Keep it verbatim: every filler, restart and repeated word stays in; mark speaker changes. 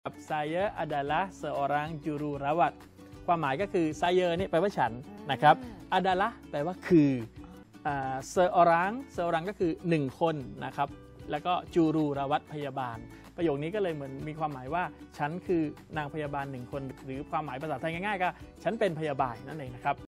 Speaker 1: saya adalah seorang juru rawat ความหมายก็คือ saya นี่แปลว่าฉันนะครับ adalah แปลว่าคือ seorang seorang ก็คือหนึ่งคนนะครับแล้วก็จูรูราวัตพยาบาลประโยคนี้ก็เลยเหมือนมีความหมายว่าฉันคือนางพยาบาลหนึ่งคนหรือความหมายภาษาไทยง่ายๆก็ฉันเป็นพยาบาลนั่นเองนะครับ